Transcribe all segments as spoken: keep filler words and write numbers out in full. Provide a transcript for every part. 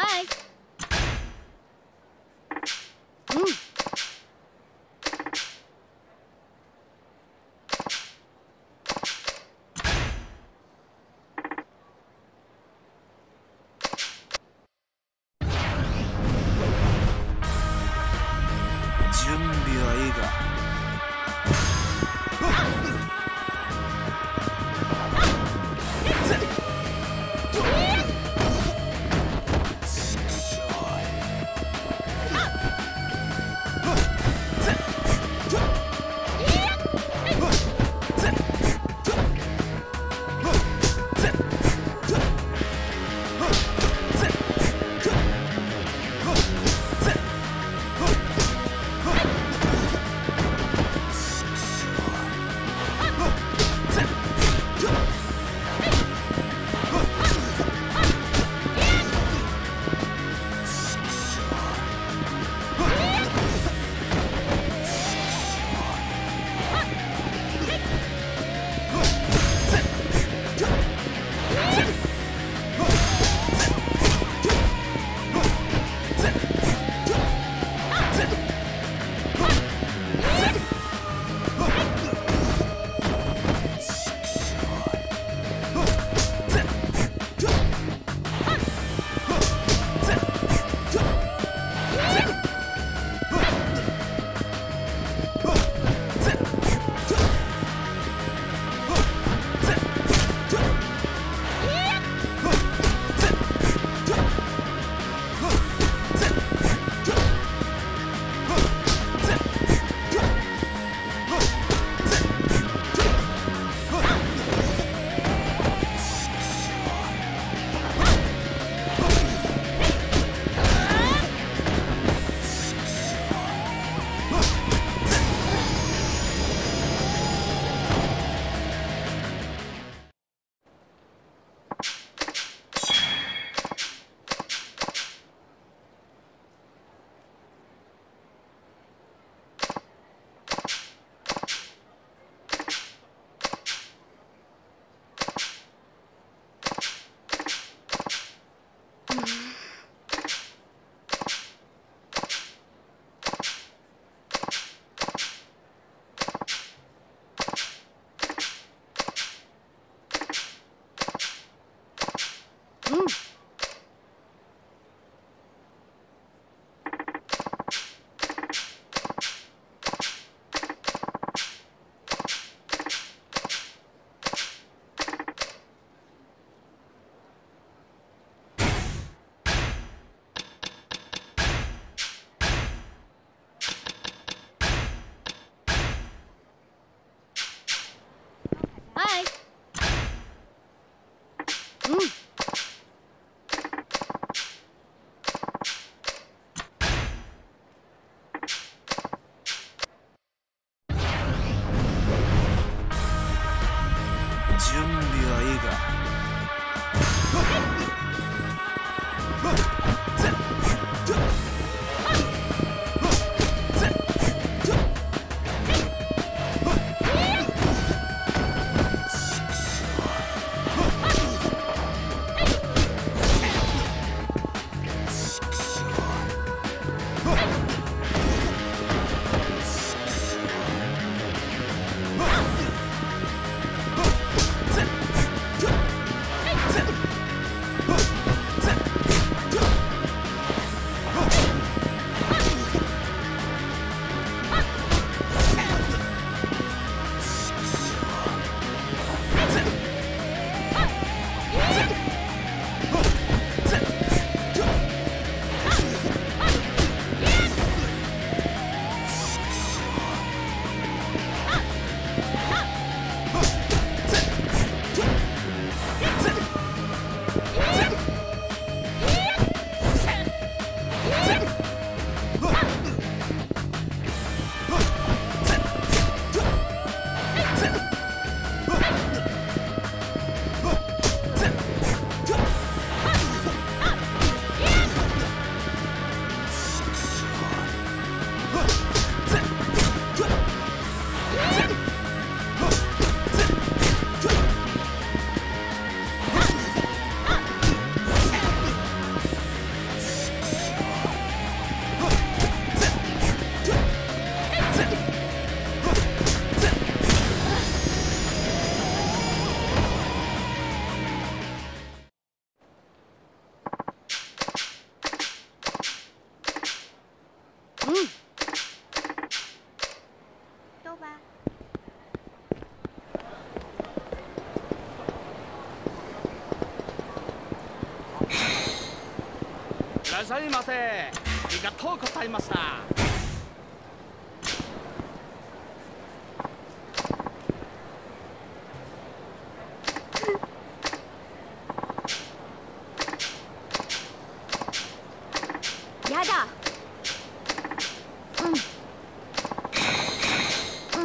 はい。うん。 準備はいいか。 うん。はい。うん。 準備はいいか。 しゃいませ。ありがとうございました。 やだ。うんうん。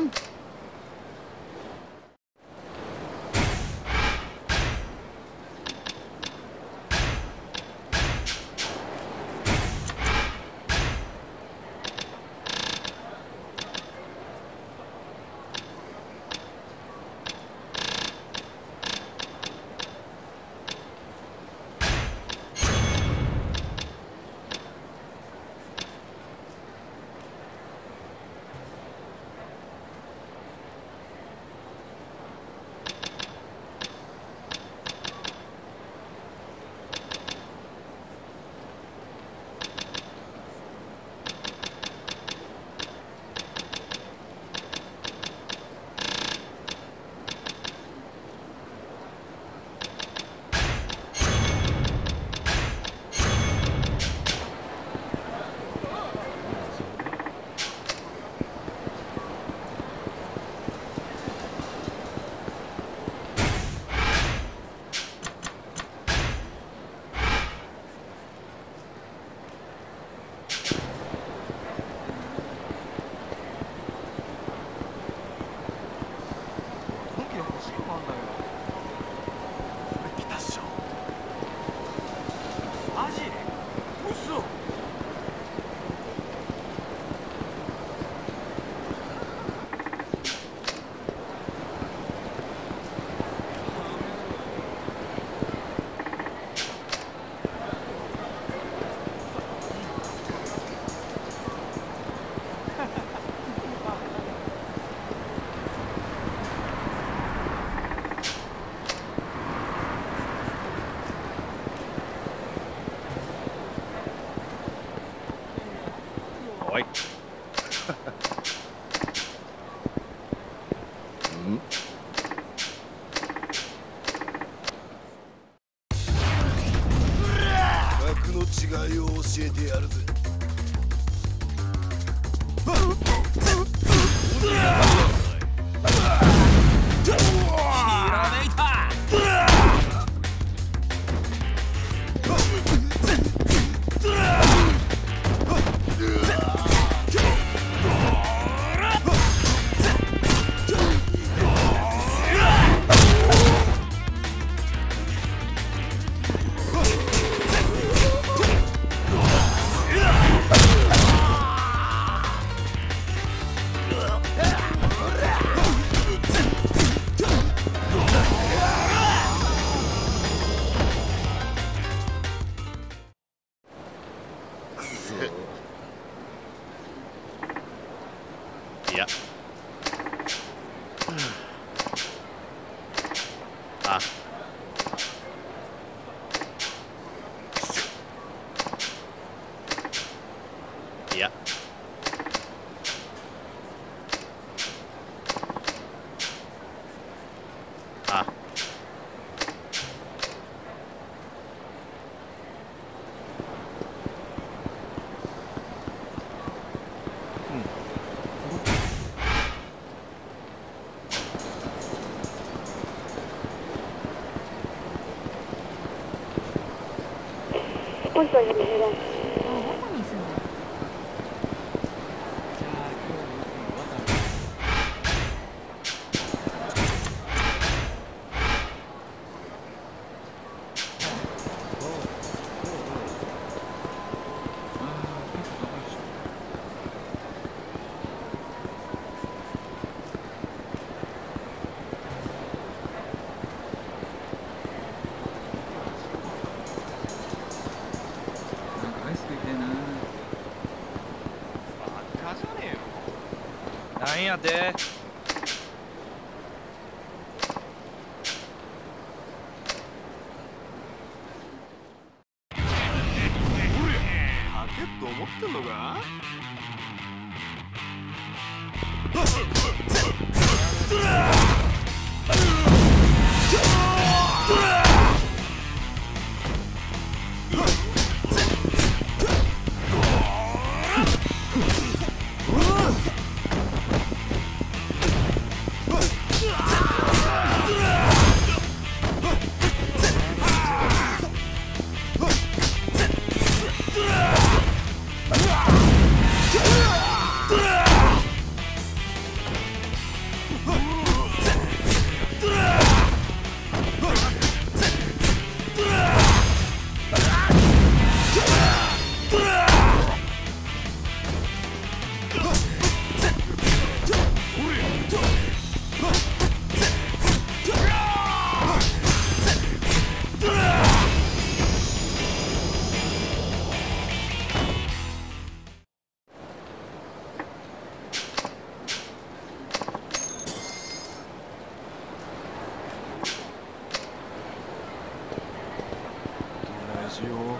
おい。ん？ 格の違いを教えてやるぜ。 いや。あ。いや。あ。 本当に見えない。 なんやて。 パケット思ってんのか？ しよう。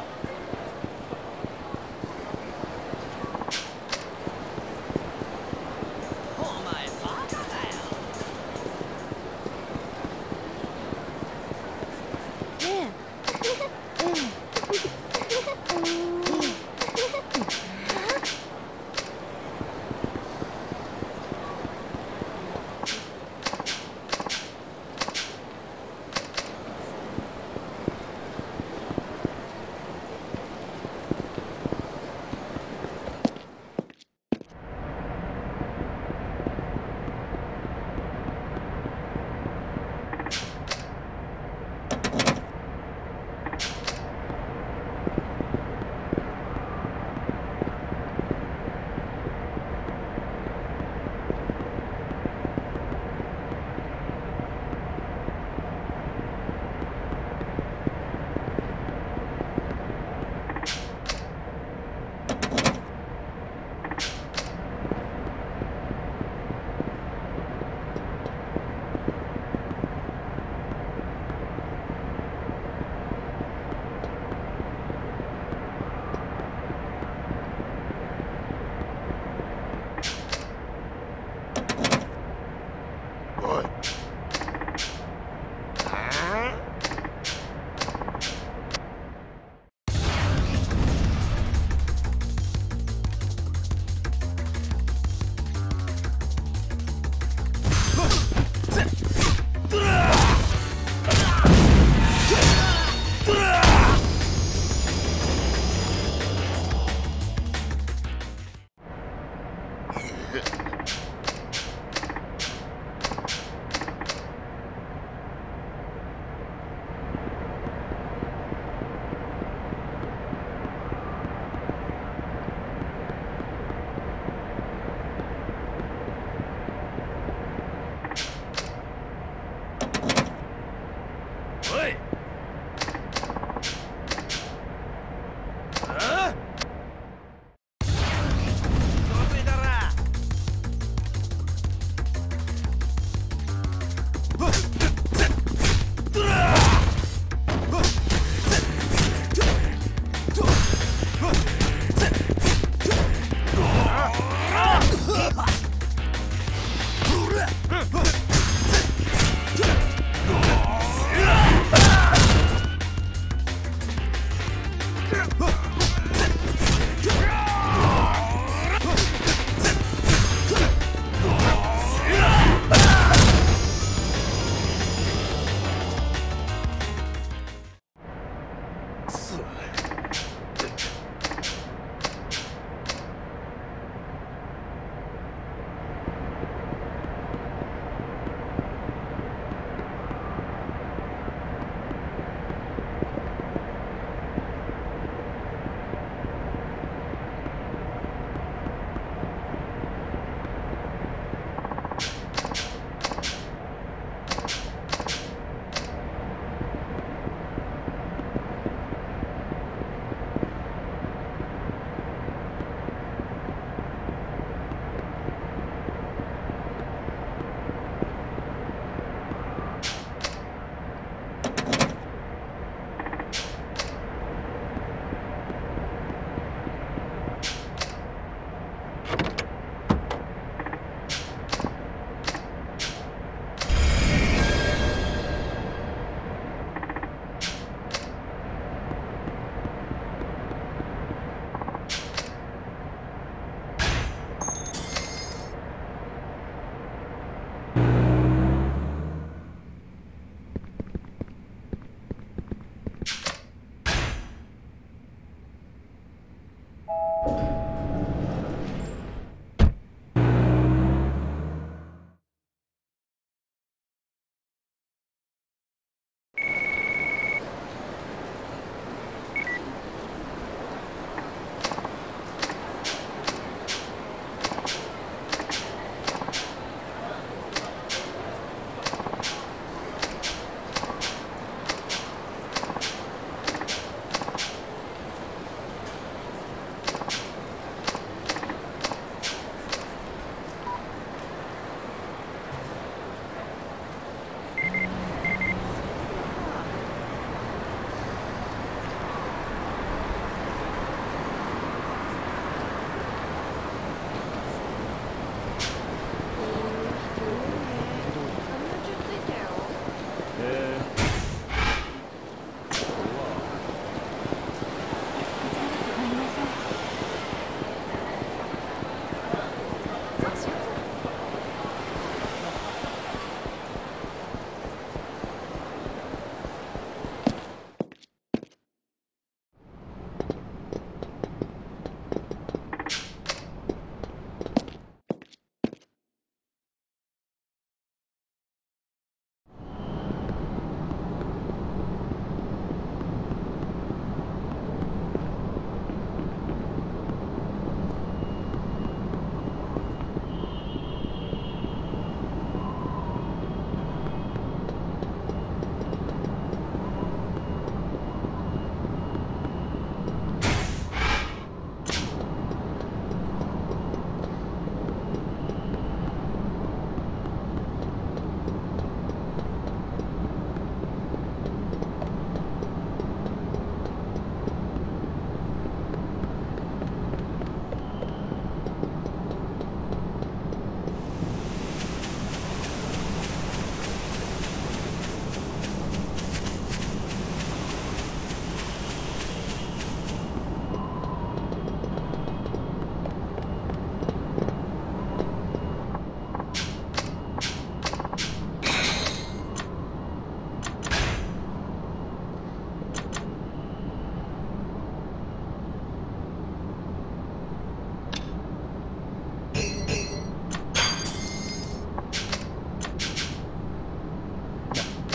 うわ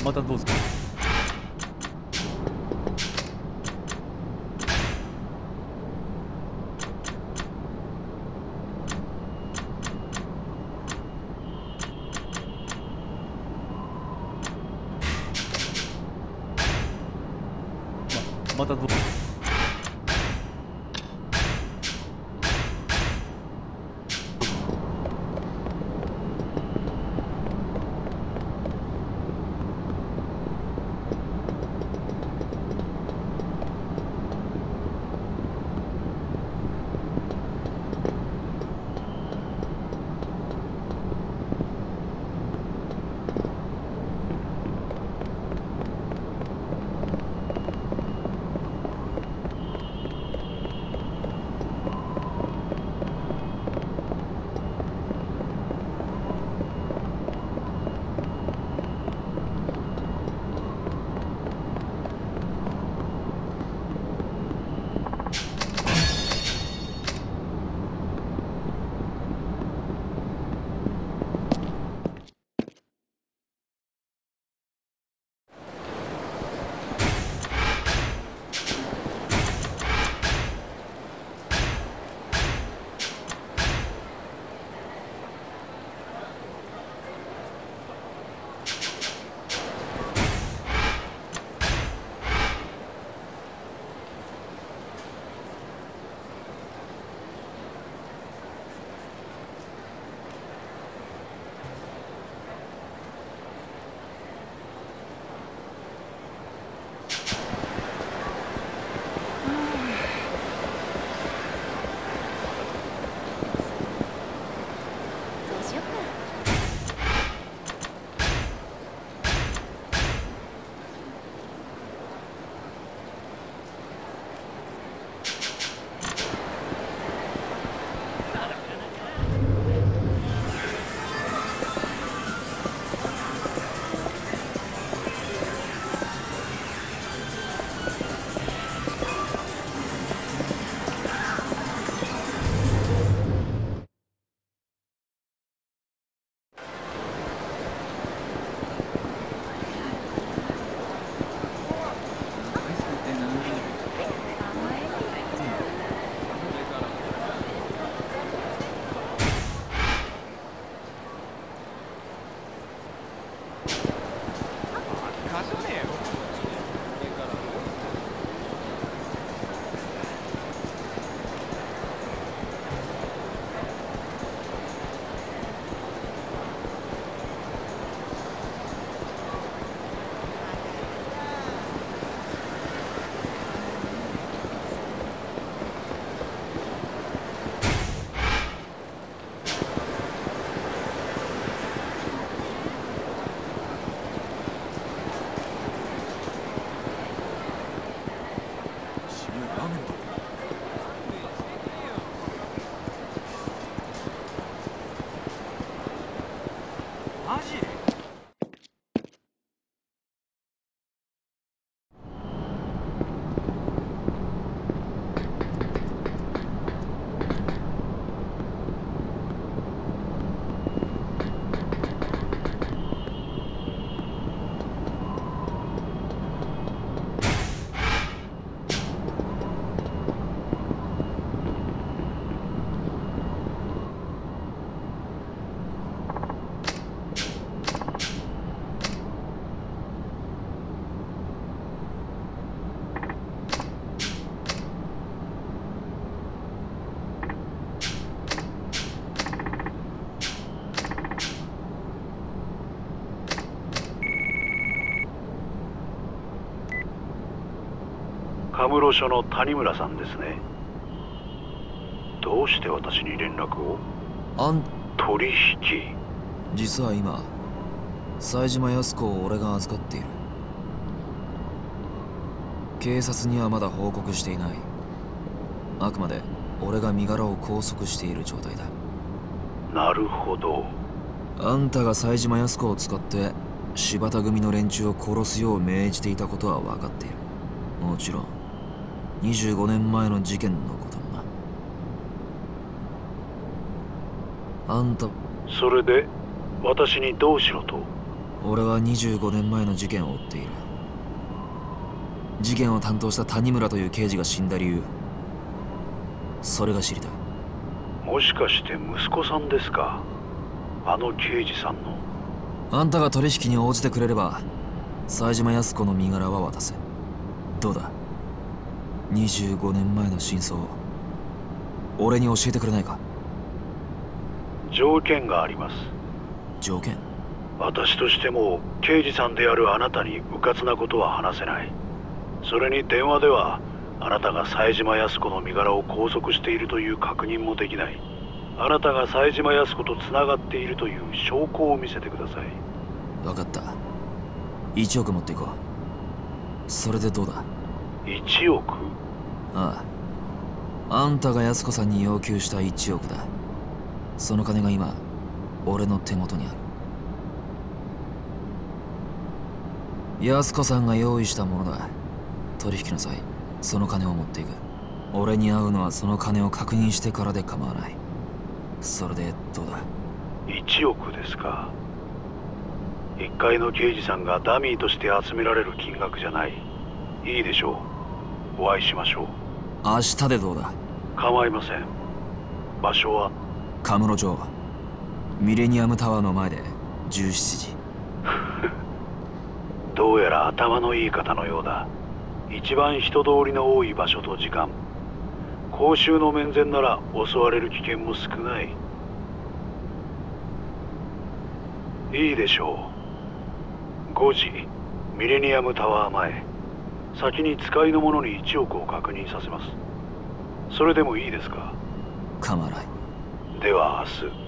またどうぞ。ま、またどうぞ。 カムロ署の谷村さんですね。どうして私に連絡を？ あん取引？ 実は今冴島靖子を俺が預かっている。警察にはまだ報告していない。あくまで俺が身柄を拘束している状態だ。 なるほど。 あんたが冴島靖子を使って柴田組の連中を殺すよう命じていたことは分かっている。もちろんにじゅうごねんまえの事件のこともな。あんたそれで私にどうしろと？ 俺はにじゅうごねんまえの事件を追っている。事件を担当した谷村という刑事が死んだ理由、それが知りたい。 もしかして息子さんですか？あの刑事さんの。 あんたが取引に応じてくれれば冴島靖子の身柄は渡せ。どうだ、にじゅうごねんまえの真相を俺に教えてくれないか？ 条件があります。 条件？ 私としても刑事さんであるあなたに迂闊なことは話せない。それに電話ではあなたが冴島靖子の身柄を拘束しているという確認もできない。あなたが冴島靖子とつながっているという証拠を見せてください。 分かった。いちおく持っていこう。それでどうだ？ いちおく？ ああ、あんたが靖子さんに要求したいちおくだ。その金が今俺の手元にある。靖子さんが用意したものだ。取引の際その金を持っていく。俺に会うのはその金を確認してからで構わない。それでどうだ？ いちおくですか。一階の刑事さんがダミーとして集められる金額じゃない。いいでしょう。お会いしましょう。 明日でどうだ？ 構いません。場所はカムロ町ミレニアムタワーの前でじゅうしちじ。 どうやら頭のいい方のようだ。一番人通りの多い場所と時間。公衆の面前なら襲われる危険も少ない。いいでしょう。ごじミレニアムタワー前。先に使いの者にいちおくを確認させます。それでもいいですか？ 構わない。 では明日。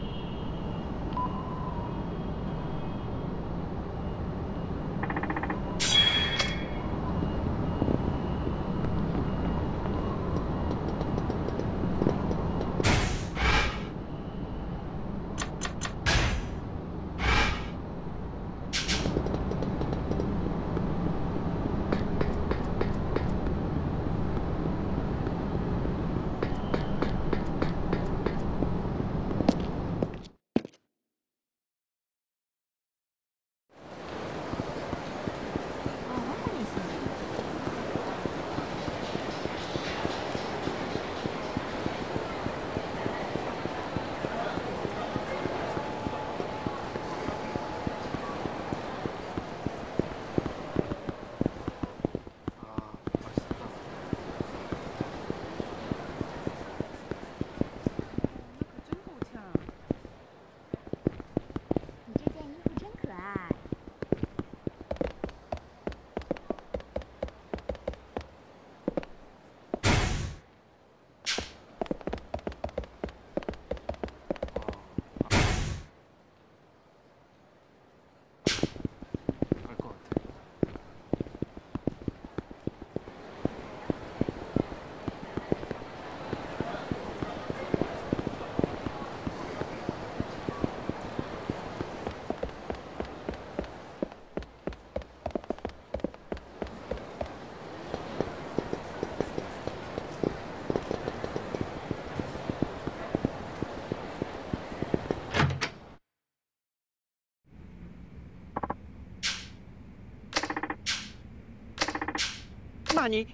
何？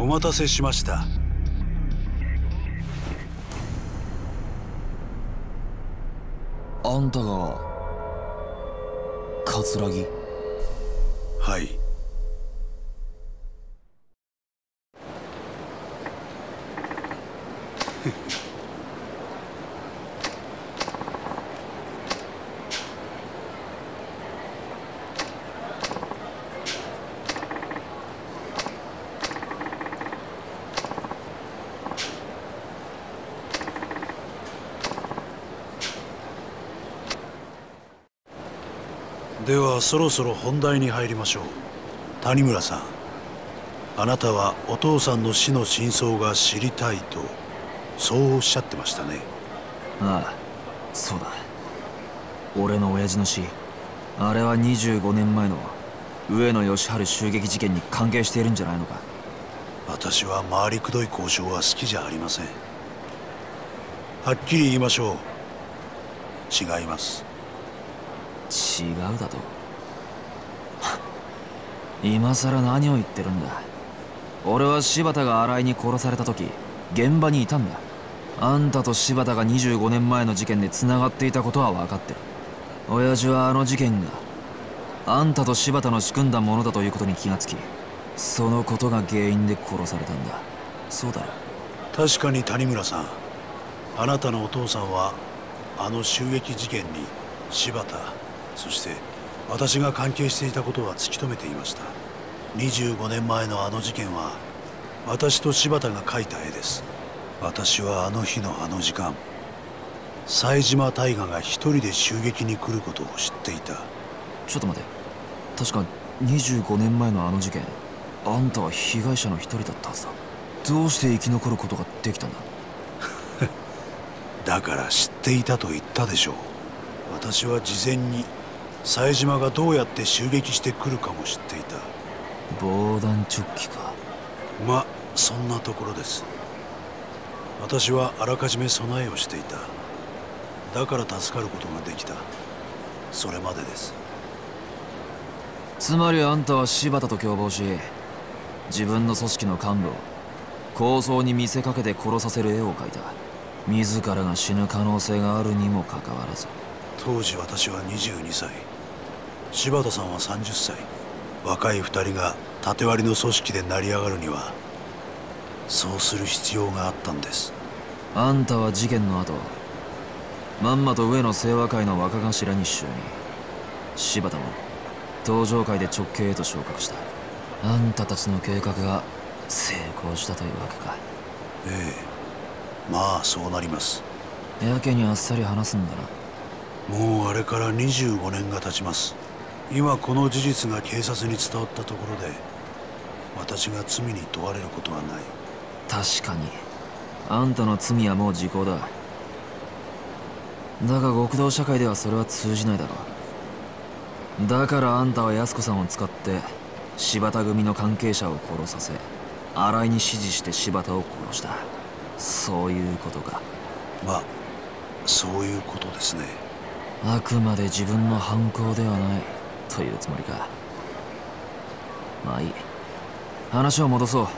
お待たせしました。 あんたが桂木？ はい。ではそろそろ本題に入りましょう。谷村さん、あなたはお父さんの死の真相が知りたいとそうおっしゃってましたね。 ああ、そうだ。俺の親父の死、あれはにじゅうごねんまえの上野義治襲撃事件に関係しているんじゃないのか。 私は回りくどい交渉は好きじゃありません。はっきり言いましょう。違います。 違うだと？今さら何を言ってるんだ。俺は柴田が新井に殺された時現場にいたんだ。あんたと柴田がにじゅうごねんまえの事件で繋がっていたことは分かってる。親父はあの事件があんたと柴田の仕組んだものだということに気がつき、そのことが原因で殺されたんだ。そうだろ？ 確かに谷村さん、あなたのお父さんはあの襲撃事件に柴田、そして私が関係していたことは突き止めていました。にじゅうごねんまえのあの事件は私と柴田が描いた絵です。私はあの日のあの時間、冴島大河が一人で襲撃に来ることを知っていた。 ちょっと待て、確かにじゅうごねんまえのあの事件、あんたは被害者の一人だったはずだ。どうして生き残ることができたんだ？ だから知っていたと言ったでしょう。私は事前に冴島がどうやって襲撃してくるかも知っていた。 防弾チョッキか。 ま、そんなところです。私はあらかじめ備えをしていた。だから助かることができた。それまでです。 つまりあんたは柴田と共謀し、自分の組織の幹部を抗争に見せかけて殺させる絵を描いた。自らが死ぬ可能性があるにもかかわらず。 当時私はにじゅうにさい、柴田さんはさんじゅっさい。若い二人が縦割りの組織で成り上がるにはそうする必要があったんです。 あんたは事件の後、まんまと上野清和会の若頭に就任。柴田も登場会で直系へと昇格した。あんたたちの計画が成功したというわけか。 ええ、まあそうなります。 やけにあっさり話すんだな。 もうあれからにじゅうごねんが経ちます。今この事実が警察に伝わったところで私が罪に問われることはない。 確かにあんたの罪はもう時効だ。だが極道社会ではそれは通じないだろう。だからあんたは安子さんを使って柴田組の関係者を殺させ、新井に指示して柴田を殺した。そういうことか。 まあそういうことですね。 あくまで自分の犯行ではないというつもりか。まあいい、話を戻そう。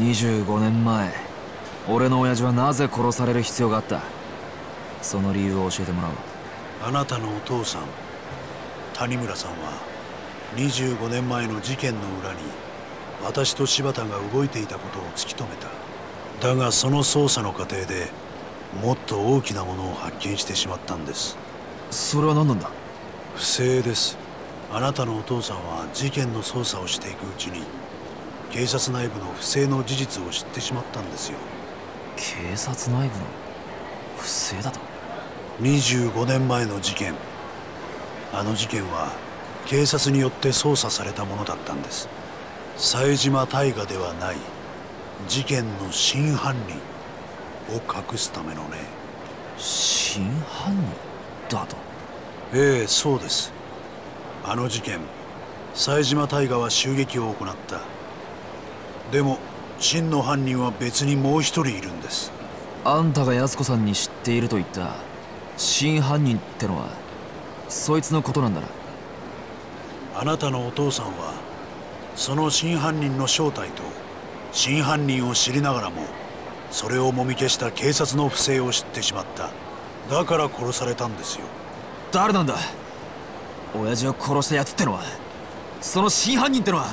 にじゅうごねんまえ、俺の親父はなぜ殺される必要があった？その理由を教えてもらおう。 あなたのお父さん谷村さんはにじゅうごねんまえの事件の裏に私と柴田が動いていたことを突き止めた。だがその捜査の過程でもっと大きなものを発見してしまったんです。 それは何なんだ？ 不正です。あなたのお父さんは事件の捜査をしていくうちに警察内部の不正の事実を知ってしまったんですよ。 警察内部の不正だと？ にじゅうごねんまえの事件、あの事件は警察によって捜査されたものだったんです。冴島大河ではない事件の真犯人を隠すためのね。 真犯人だと？ ええ、そうです。あの事件、冴島大河は襲撃を行った。でも真の犯人は別にもう一人いるんです。 あんたが安子さんに知っていると言った真犯人ってのはそいつのことなんだな。 あなたのお父さんはその真犯人の正体と真犯人を知りながらもそれをもみ消した警察の不正を知ってしまった。だから殺されたんですよ。 誰なんだ親父を殺したやつってのは。その真犯人ってのは。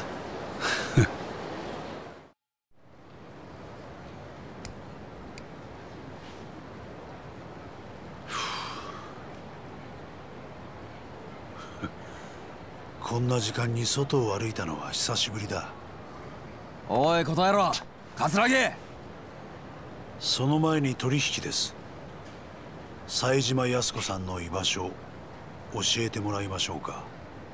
こんな時間に外を歩いたのは久しぶりだ。 おい答えろ桂木。 その前に取引です。冴島靖子さんの居場所教えてもらいましょうか。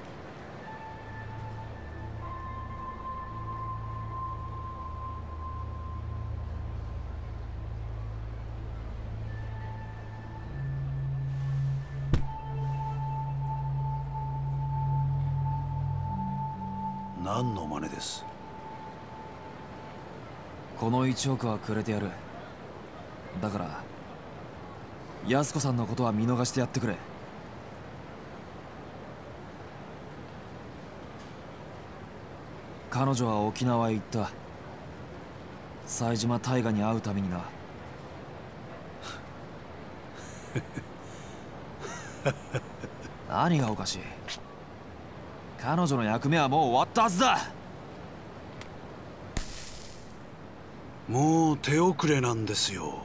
何の真似です？ このいちおくはくれてやる。だから靖子さんのことは見逃してやってくれ。彼女は沖縄へ行った。冴島大河に会うためにな。何がおかしい？彼女の役目はもう終わったはずだ。 もう手遅れなんですよ。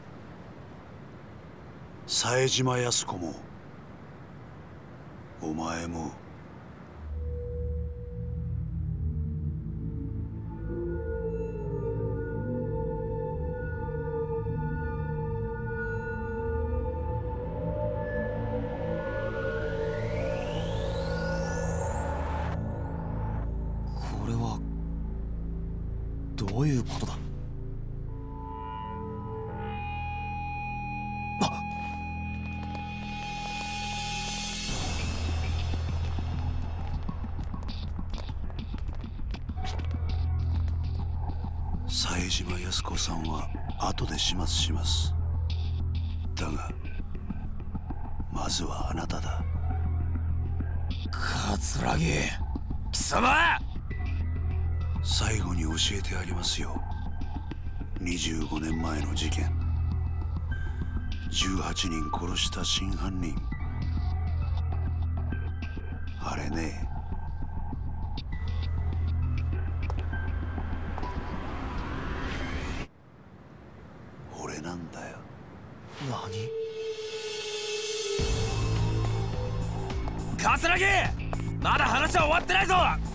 冴島靖子もお前も。 これはどういうことだ？ 冴島靖子さんは後で始末します。だがまずはあなただ。 桂木貴様！ 最後に教えてあげますよ。にじゅうごねんまえの事件、じゅうはちにん殺した真犯人、あれね。俺なんだよ。 何？桂木！まだ話は終わってないぞ！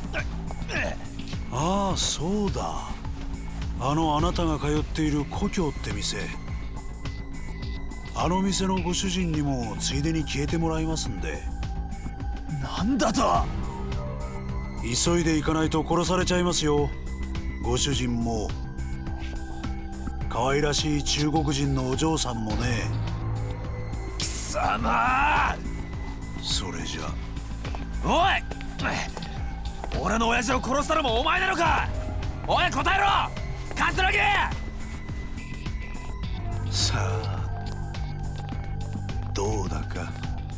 ああ、そうだ。あのあなたが通っている故郷って店、あの店のご主人にもついでに消えてもらいますんで。 なんだと？ 急いで行かないと殺されちゃいますよ。ご主人も可愛らしい中国人のお嬢さんもね。 貴様！ それじゃ。 おい！俺の親父を殺したのもお前なのか？おい答えろ！桂木！ さあどうだか。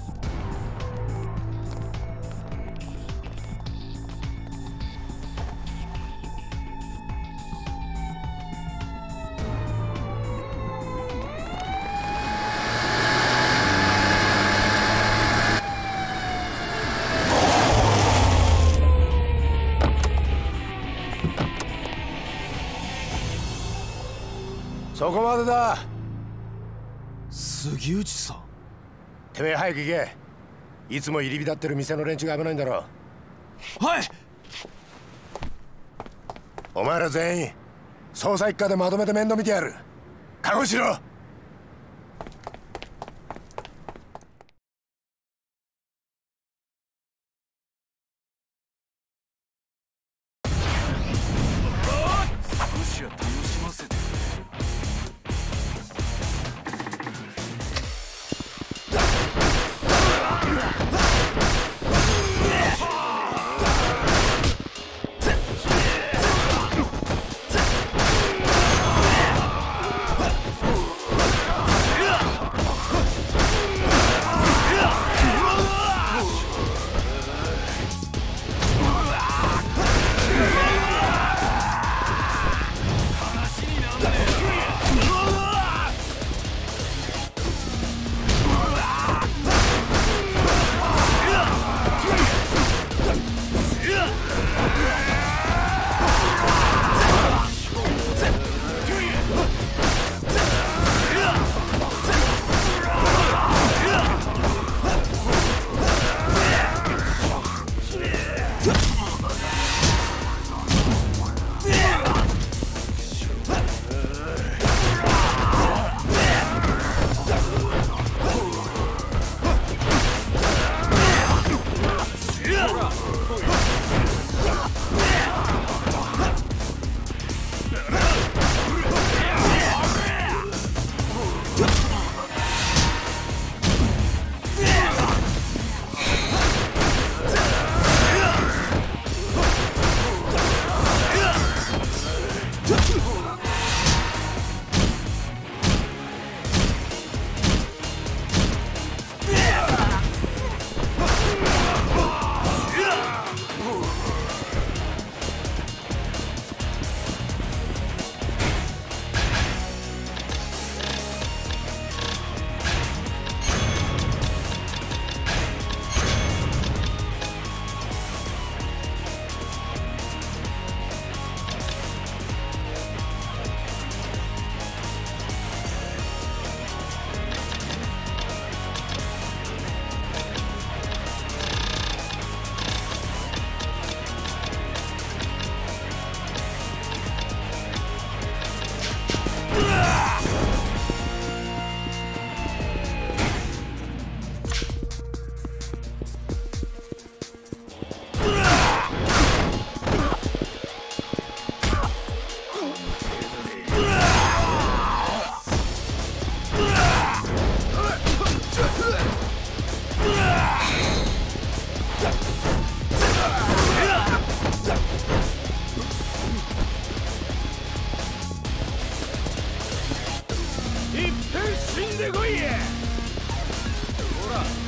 そこまでだ。 杉内さん。 てめえ早く行け。いつも入り浸ってる店の連中が危ないんだろ。 はい。 お前ら全員捜査一課でまとめて面倒見てやる。覚悟しろ。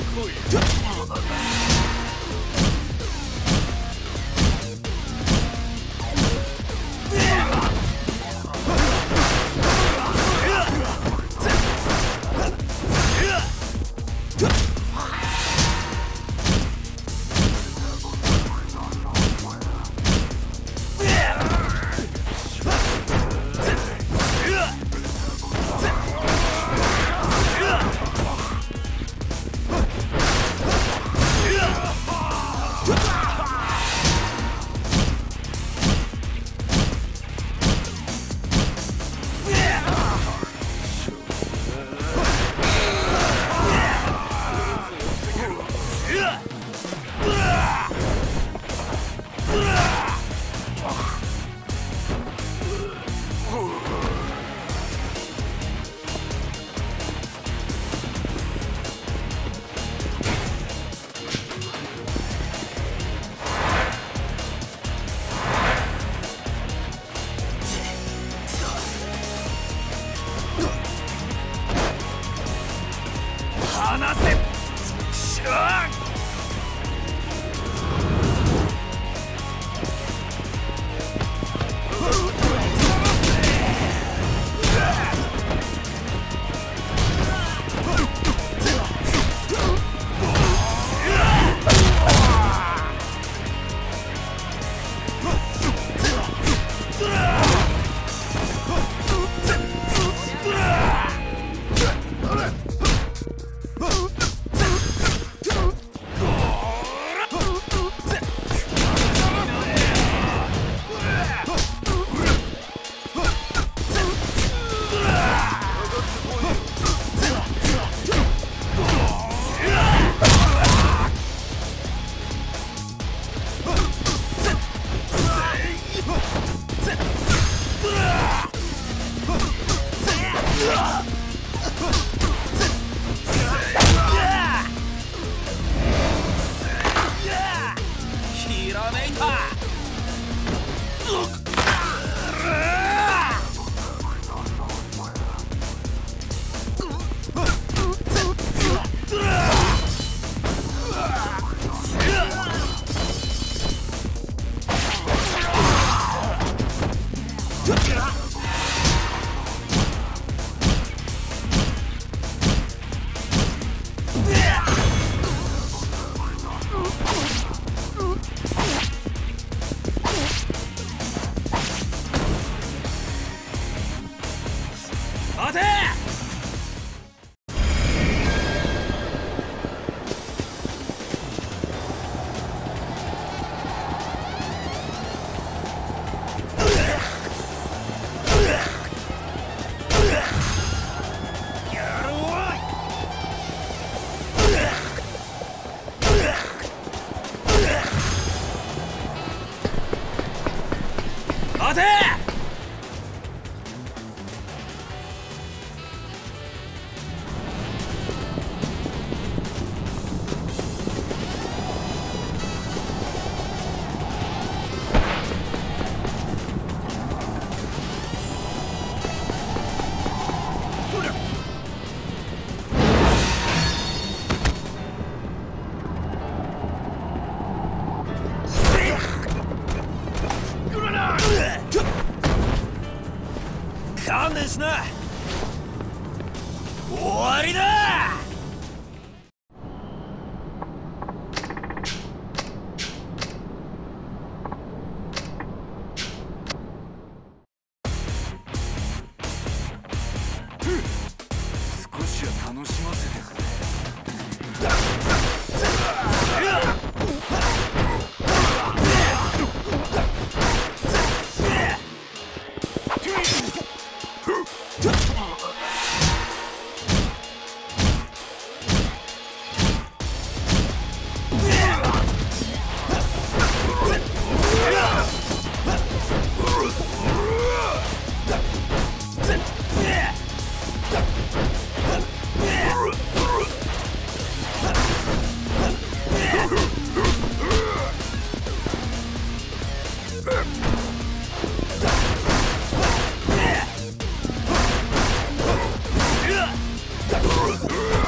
Ugh!